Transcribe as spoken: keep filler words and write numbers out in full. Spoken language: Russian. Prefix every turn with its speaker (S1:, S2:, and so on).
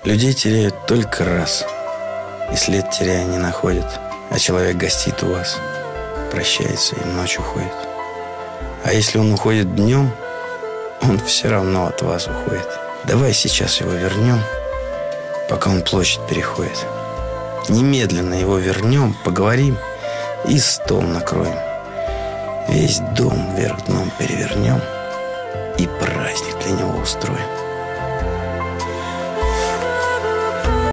S1: Людей теряют только раз, и след теряя не находят. А человек гостит у вас, прощается и ночь уходит. А если он уходит днем, он все равно от вас уходит. Давай сейчас его вернем, пока он площадь переходит. Немедленно его вернем, поговорим и стол накроем. Весь дом вверх дном перевернем и праздник для него устроим.